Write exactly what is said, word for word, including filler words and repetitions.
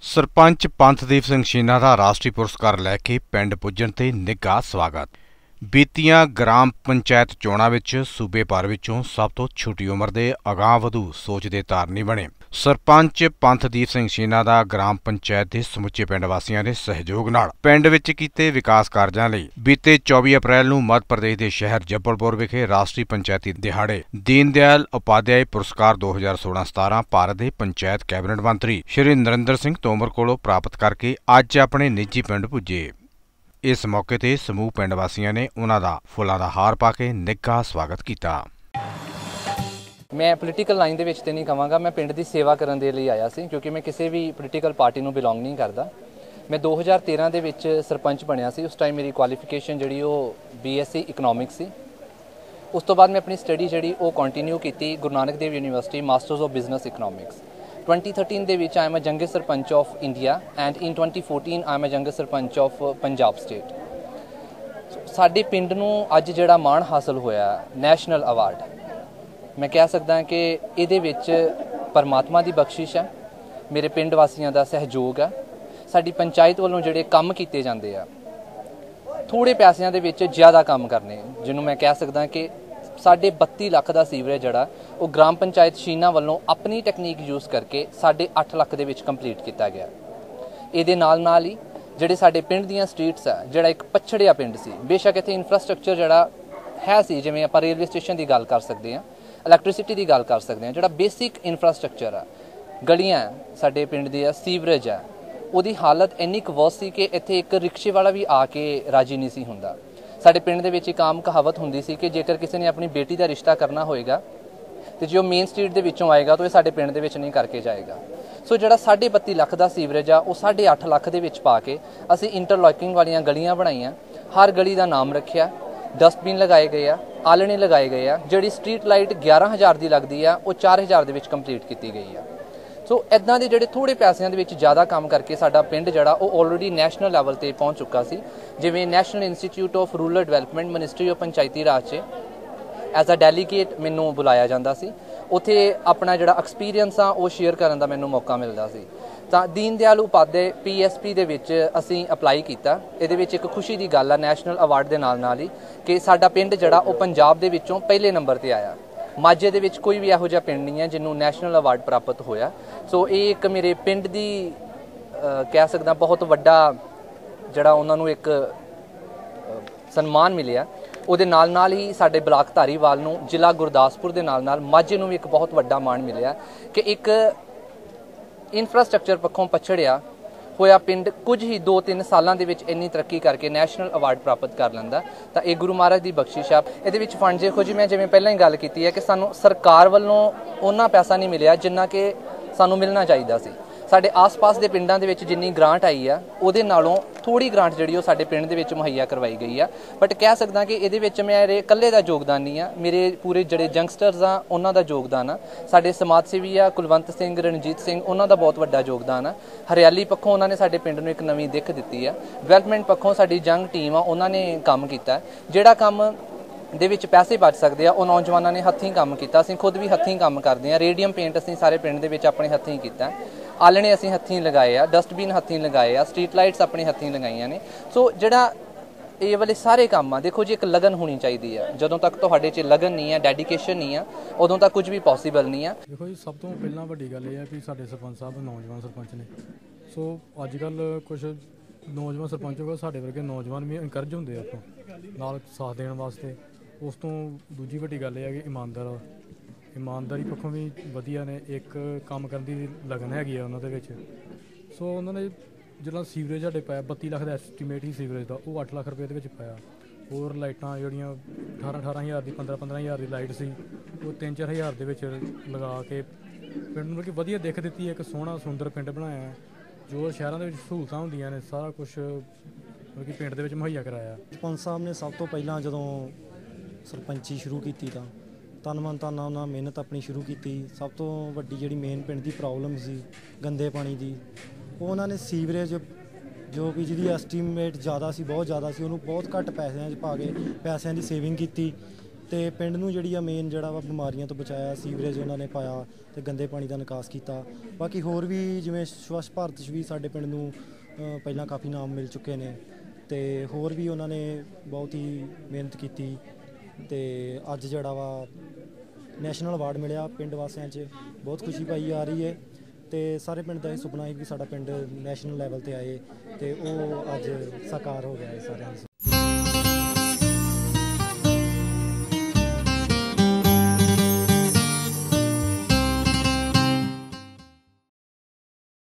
ਸਰਪੰਚ ਪੰਥਦੀਪ ਸਿੰਘ ਛੀਨਾ ਦਾ ਰਾਸ਼ਟਰੀ ਪੁਰਸਕਾਰ ਲੈ ਕੇ ਪਿੰਡ ਪੁੱਜਣ ਤੇ ਨਿੱਘਾ ਸਵਾਗਤ। ਬੀਤੀਆਂ ਗ੍ਰਾਮ ਪੰਚਾਇਤ ਚੋਣਾਂ ਵਿੱਚ ਸੂਬੇ ਭਰ ਵਿੱਚੋਂ ਸਭ ਤੋਂ ਛੋਟੀ ਉਮਰ ਦੇ ਅਗਾਂਹ-ਵਧੂ ਸੋਚ ਦੇ ਧਾਰਨੀ ਬਣੇ। ਸਰਪੰਚ ਪੰਥਦੀਪ ਸਿੰਘ ਛੀਨਾ ਦਾ ਗ੍ਰਾਮ ਪੰਚਾਇਤ ਦੇ ਸਮੁੱਚੇ ਪਿੰਡ ਵਾਸੀਆਂ ਦੇ ਸਹਿਯੋਗ ਨਾਲ ਪਿੰਡ ਵਿੱਚ ਕੀਤੇ ਵਿਕਾਸ ਕਾਰਜਾਂ ਲਈ ਬੀਤੇ ਚੌਵੀ ਅਪ੍ਰੈਲ ਨੂੰ ਮੱਧ ਪ੍ਰਦੇਸ਼ ਦੇ ਸ਼ਹਿਰ ਜਬਲਪੁਰ ਵਿਖੇ ਰਾਸ਼ਟਰੀ ਪੰਚਾਇਤੀ ਦਿਹਾੜੇ ਦੀਨ ਦਿਆਲ ਉਪਾਧਿਆਏ ਪੁਰਸਕਾਰ ਦੋ ਹਜ਼ਾਰ ਸੋਲਾਂ ਸਤਾਰਾਂ ਭਾਰਤ ਦੇ ਪੰਚਾਇਤ ਕੈਬਨਿਟ ਮੰਤਰੀ ਸ਼੍ਰੀ ਨਰਿੰਦਰ ਸਿੰਘ ਤੋਮਰ ਕੋਲੋਂ ਪ੍ਰਾਪਤ ਕਰਕੇ ਅੱਜ ਆਪਣੇ ਨਿੱਜੀ ਪਿੰਡ ਪੁੱਜੇ। ਇਸ ਮੌਕੇ ਤੇ ਸਮੂਹ ਪਿੰਡ ਵਾਸੀਆਂ ਨੇ ਉਹਨਾਂ ਦਾ ਫੁੱਲਾਂ ਦਾ ਹਾਰ ਪਾ ਕੇ ਨਿੱਘਾ ਸਵਾਗਤ ਕੀਤਾ। मैं पोलीटिकल लाइन ਦੇ ਵਿੱਚ ਤੇ ਨਹੀਂ ਕਹਾਂਗਾ, ਮੈਂ ਪਿੰਡ ਦੀ ਸੇਵਾ ਕਰਨ ਦੇ ਲਈ ਆਇਆ ਸੀ ਕਿਉਂਕਿ ਮੈਂ ਕਿਸੇ ਵੀ ਪੋਲੀਟੀਕਲ ਪਾਰਟੀ ਨੂੰ ਬਿਲੋਂਗ ਨਹੀਂ ਕਰਦਾ। ਮੈਂ ਦੋ ਹਜ਼ਾਰ ਤੇਰਾਂ ਦੇ ਵਿੱਚ ਸਰਪੰਚ ਬਣਿਆ ਸੀ। ਉਸ ਟਾਈਮ ਮੇਰੀ ਕੁਆਲੀਫਿਕੇਸ਼ਨ ਜਿਹੜੀ ਉਹ ਬੀਐਸਸੀ ਇਕਨੋਮਿਕਸ ਸੀ। ਉਸ ਤੋਂ ਬਾਅਦ ਮੈਂ ਆਪਣੀ ਸਟੱਡੀ ਜਿਹੜੀ ਉਹ ਕੰਟੀਨਿਊ ਕੀਤੀ Guru Nanak Dev university masters of business economics. twenty thirteen ਦੇ ਵਿੱਚ I am a youngest sarpanch of India and in twenty fourteen I am a youngest sarpanch of Punjab state. ਸਾਡੇ ਪਿੰਡ ਨੂੰ ਅੱਜ ਜਿਹੜਾ ਮਾਣ ਹਾਸਲ ਹੋਇਆ ਨੈਸ਼ਨਲ ਅਵਾਰਡ, मैं कह सकदा कि इहदे विच परमात्मा की बख्शिश है, मेरे पिंड वासियों का सहयोग है। साडी पंचायत वालों जिहड़े काम कीते जांदे आ थोड़े पैसों दे विच ज़्यादा काम करने, जिन्हों मैं कह सकदा कि साढ़े बत्ती लख का सीवरेज जिहड़ा वो ग्राम पंचायत छीना वालों अपनी टैक्नीक यूज़ करके साढ़े अठ लख दे विच कंप्लीट किया गया। इहदे नाल नाल ही जिहड़े साडे पिंड दीयां स्ट्रीट्स है, जिहड़ा एक पछड़िया पिंड सी, बेशक इत्थे इंफ्रास्ट्रक्चर जिहड़ा है सी, जिवें आपां रेलवे स्टेशन की गल कर सकते हैं, इलैक्ट्रिसिटी की गल कर सकते हैं, जो बेसिक इंफ्रास्ट्रक्चर है गलियां साडे पिंड दी सीवरेज है, उसकी हालत इन्नी क वर्स सी कि इत्थे एक रिक्शे वाला भी आके राजी नहीं सी हुंदा। साडे पिंड दे विच एक आम कहावत हुंदी सी कि जेकर किसी ने अपनी बेटी का रिश्ता करना होएगा तो जो मेन स्ट्रीट दे विचों आएगा तो ये साडे पिंड दे विच नहीं करके जाएगा। सो जिहड़ा साढ़े बत्ती लख का सीवरेज आ वो साढ़े अठ लख दे विच पा के असीं इंटरलॉकिंग वालियां गलियां बनाईयां, हर गली का नाम रखिया, डस्टबिन लगाए गए आ, आलणे लगाए गए आ, जिहड़ी स्ट्रीट लाइट ग्यारह हज़ार की लगती है वो चार हज़ार के कंप्लीट की गई है। सो इदां दे जिहड़े थोड़े पैसों के ज़्यादा काम करके साडा पिंड जिहड़ा वो ऑलरेडी नैशनल लैवल ते पहुँच चुका सी। जिवें national institute of rural development ministry of panchayati raj च एज अ डेलीगेट मैनूं बुलाया जाता सी, उत्थे अपना जिहड़ा एक्सपीरियंस आ वो शेयर करन दा मैनूं मौका मिलदा सी। ਤਾਂ Deen Dayal Upadhyaya P S P ਦੇ ਵਿੱਚ ਅਸੀਂ ਅਪਲਾਈ ਕੀਤਾ। ਇਹਦੇ ਵਿੱਚ ਇੱਕ ਖੁਸ਼ੀ ਦੀ ਗੱਲ ਆ ਨੈਸ਼ਨਲ ਅਵਾਰਡ ਦੇ ਨਾਲ ਨਾਲ ਹੀ ਕਿ ਸਾਡਾ ਪਿੰਡ ਜਿਹੜਾ ਉਹ ਪੰਜਾਬ ਦੇ ਵਿੱਚੋਂ ਪਹਿਲੇ ਨੰਬਰ ਤੇ ਆਇਆ। ਮਾਝੇ ਦੇ ਵਿੱਚ ਕੋਈ ਵੀ ਇਹੋ ਜਿਹਾ ਪਿੰਡ ਨਹੀਂ ਹੈ ਜਿਹਨੂੰ ਨੈਸ਼ਨਲ ਅਵਾਰਡ ਪ੍ਰਾਪਤ ਹੋਇਆ। ਸੋ ਇਹ ਇੱਕ ਮੇਰੇ ਪਿੰਡ ਦੀ ਕਹਿ ਸਕਦਾ ਬਹੁਤ ਵੱਡਾ ਜਿਹੜਾ ਉਹਨਾਂ ਨੂੰ ਇੱਕ ਸਨਮਾਨ ਮਿਲਿਆ। ਉਹਦੇ ਨਾਲ ਨਾਲ ਹੀ ਸਾਡੇ ਬਲਾਕ ਧਾਰੀਵਾਲ ਨੂੰ, ਜ਼ਿਲ੍ਹਾ ਗੁਰਦਾਸਪੁਰ ਦੇ ਨਾਲ ਨਾਲ ਮਾਝੇ ਨੂੰ ਵੀ ਇੱਕ ਬਹੁਤ ਵੱਡਾ ਮਾਣ ਮਿਲਿਆ ਕਿ ਇੱਕ इंफ्रास्ट्रक्चर पक्षों पछड़िया होया पिंड कुछ ही दो तीन सालों के इन्नी तरक्की करके नैशनल अवार्ड प्राप्त कर लैंदा। तो ये गुरु महाराज की बख्शिश आ। ये फंड देखो जी, मैं जिवें पहलां ही गल कीती है कि सानू सरकार वालों उन्ना पैसा नहीं मिलिया जिन्ना कि सानू मिलना चाहिए सी। साडे आस पास के पिंडां दे विच जिन्नी ग्रांट आई है उहदे नालों थोड़ी ग्रांट जिहड़ी ओह साडे पिंड दे विच मुहैया करवाई गई है। बट कह सकदा कि इहदे विच मेरे कल्ले दा योगदान नहीं है, मेरे पूरे जिहड़े यंगस्टर्स आ उन्हां दा योगदान आ। साडे समाज सेवी आ कुलवंत सिंह, रणजीत सिंह, उन्हां दा बहुत वड्डा योगदान आ। हरियाली पक्षों उन्हां ने साडे पिंड नूं एक नवीं दिख दित्ती है। डिवेलपमेंट पक्षों साडी यंग टीम आ उन्हां ने काम कीता, जिहड़ा काम ਦੇ ਵਿੱਚ ਪੈਸੇ ਬਚ ਸਕਦੇ ਆ ਉਹ ਨੌਜਵਾਨਾਂ ਨੇ ਹੱਥੀਂ ਕੰਮ ਕੀਤਾ। ਅਸੀਂ ਖੁਦ ਵੀ ਹੱਥੀਂ ਕੰਮ ਕਰਦੇ ਆ। ਰੇਡੀਅਮ ਪੇਂਟ ਅਸੀਂ ਸਾਰੇ ਪਿੰਡ ਦੇ ਵਿੱਚ ਆਪਣੇ ਹੱਥੀਂ ਕੀਤਾ, ਆਲਣੇ ਅਸੀਂ ਹੱਥੀਂ ਲਗਾਏ ਆ, ਡਸਟਬਿਨ ਹੱਥੀਂ ਲਗਾਏ ਆ, ਸਟਰੀਟ ਲਾਈਟਸ ਆਪਣੇ ਹੱਥੀਂ ਲਗਾਈਆਂ ਨੇ। ਸੋ ਜਿਹੜਾ ਇਹ ਵਾਲੇ ਸਾਰੇ ਕੰਮ ਆ ਦੇਖੋ ਜੀ ਇੱਕ ਲਗਨ ਹੋਣੀ ਚਾਹੀਦੀ ਆ। ਜਦੋਂ ਤੱਕ ਤੁਹਾਡੇ 'ਚ ਲਗਨ ਨਹੀਂ ਆ, ਡੈਡੀਕੇਸ਼ਨ ਨਹੀਂ ਆ, ਉਦੋਂ ਤੱਕ ਕੁਝ ਵੀ ਪੋਸੀਬਲ ਨਹੀਂ ਆ। ਦੇਖੋ ਜੀ, ਸਭ ਤੋਂ ਪਹਿਲਾਂ ਵੱਡੀ ਗੱਲ ਇਹ ਹੈ ਕਿ ਸਾਡੇ ਸਰਪੰਚ ਸਾਹਿਬ ਨੌਜਵਾਨ ਸਰਪੰਚ ਨੇ। ਸੋ ਅੱਜ ਕੱਲ੍ਹ ਕੁਛ ਨੌਜਵਾਨ ਸਰਪੰਚ ਹੋ ਗਏ, ਸਾਡੇ ਵਰਗੇ ਨੌਜਵਾਨ ਵੀ ਇਨਕਰੇਜ ਹੁੰਦੇ ਆ ਆਪਾਂ ਨਾਲ ਸਾਥ ਦੇਣ ਵਾਸਤੇ। ਉਸ ਤੋਂ ਦੂਜੀ ਵੱਡੀ ਗੱਲ ਇਹ ਹੈ ਕਿ ਇਮਾਨਦਾਰ ਇਮਾਨਦਾਰੀ ਪੱਖੋਂ ਵੀ ਵਧੀਆ ਨੇ, ਇੱਕ ਕੰਮ ਕਰਨ ਦੀ ਲਗਨ ਹੈਗੀ ਆ ਉਹਨਾਂ ਦੇ ਵਿੱਚ। ਸੋ ਉਹਨਾਂ ਨੇ ਜਿਹੜਾ ਸੀਵਰੇਜ ਸਾਡੇ ਪਾਇਆ ਬੱਤੀ ਲੱਖ ਦਾ ਐਸਟੀਮੇਟ ਹੀ ਸੀਵਰੇਜ ਦਾ, ਉਹ ਅੱਠ ਲੱਖ ਰੁਪਏ ਦੇ ਵਿੱਚ ਪਾਇਆ। ਹੋਰ ਲਾਈਟਾਂ ਜਿਹੜੀਆਂ ਅਠਾਰਾਂ ਅਠਾਰਾਂ ਹਜ਼ਾਰ ਦੀ ਪੰਦਰਾਂ ਪੰਦਰਾਂ ਹਜ਼ਾਰ ਦੀ ਲਾਈਟ ਸੀ ਉਹ ਤਿੰਨ ਚਾਰ ਹਜ਼ਾਰ ਦੇ ਵਿੱਚ ਲਗਾ ਕੇ ਪਿੰਡ ਨੂੰ ਮਤਲਬ ਕਿ ਵਧੀਆ ਦਿੱਖ ਦਿੱਤੀ। ਇੱਕ ਸੋਹਣਾ ਸੁੰਦਰ ਪਿੰਡ ਬਣਾਇਆ। ਜੋ ਸ਼ਹਿਰਾਂ ਦੇ ਵਿੱਚ ਸਹੂਲਤਾਂ ਹੁੰਦੀਆਂ ਨੇ ਸਾਰਾ ਕੁਛ ਮਤਲਬ ਕਿ ਪਿੰਡ ਦੇ ਵਿੱਚ ਮੁਹੱਈਆ ਕਰਾਇਆ। ਸਰਪੰਚ ਸਾਹਿਬ ਨੇ ਸਭ ਤੋਂ ਪਹਿਲਾਂ ਜਦੋਂ ਸਰਪੰਚੀ ਸ਼ੁਰੂ ਕੀਤੀ ਤਾਂ ਤਨ ਮਨ ਧਨ ਨਾਲ ਉਹਨਾਂ ਮਿਹਨਤ ਆਪਣੀ ਸ਼ੁਰੂ ਕੀਤੀ। ਸਭ ਤੋਂ ਵੱਡੀ ਜਿਹੜੀ ਮੇਨ ਪਿੰਡ ਦੀ ਪ੍ਰੋਬਲਮ ਸੀ ਗੰਦੇ ਪਾਣੀ ਦੀ, ਉਹ ਉਹਨਾਂ ਨੇ ਸੀਵਰੇਜ ਜੋ ਵੀ ਜਿਹਦੀ ਐਸਟੀਮੇਟ ਜ਼ਿਆਦਾ ਸੀ, ਬਹੁਤ ਜ਼ਿਆਦਾ ਸੀ, ਉਹਨੂੰ ਬਹੁਤ ਘੱਟ ਪੈਸਿਆਂ 'ਚ ਪਾ ਕੇ ਪੈਸਿਆਂ ਦੀ ਸੇਵਿੰਗ ਕੀਤੀ। ਤੇ ਪਿੰਡ ਨੂੰ ਜਿਹੜੀ ਆ ਮੇਨ ਜਿਹੜਾ ਵਾ ਬਿਮਾਰੀਆਂ ਤੋਂ ਬਚਾਇਆ, ਸੀਵਰੇਜ ਉਹਨਾਂ ਨੇ ਪਾਇਆ ਤੇ ਗੰਦੇ ਪਾਣੀ ਦਾ ਨਿਕਾਸ ਕੀਤਾ। ਬਾਕੀ ਹੋਰ ਵੀ ਜਿਵੇਂ ਸਵੱਛ ਭਾਰਤ 'ਚ ਵੀ ਸਾਡੇ ਪਿੰਡ ਨੂੰ ਅ, ਪਹਿਲਾਂ ਕਾਫੀ ਨਾਮ ਮਿਲ ਚੁੱਕੇ ਨੇ ਤੇ ਹੋਰ ਵੀ ਉਹਨਾਂ ਨੇ ਬਹੁਤ ਹੀ ਮਿਹਨਤ ਕੀਤੀ ਤੇ ਅੱਜ ਜਿਹੜਾ ਵਾ ਨੈਸ਼ਨਲ ਅਵਾਰਡ ਮਿਲਿਆ ਪਿੰਡ ਵਾਸੀਆਂ 'ਚ ਬਹੁਤ ਖੁਸ਼ੀ ਪਾਈ ਜਾ ਰਹੀ ਹੈ ਤੇ ਸਾਰੇ ਪਿੰਡ ਦਾ ਇਹ ਸੁਪਨਾ ਸੀ ਵੀ ਸਾਡਾ ਪਿੰਡ ਨੈਸ਼ਨਲ ਲੈਵਲ ਤੇ ਆਏ ਤੇ ਉਹ ਅੱਜ ਸਾਕਾਰ ਹੋ ਗਿਆ ਹੈ ਸਾਰਿਆਂ ਦਾ।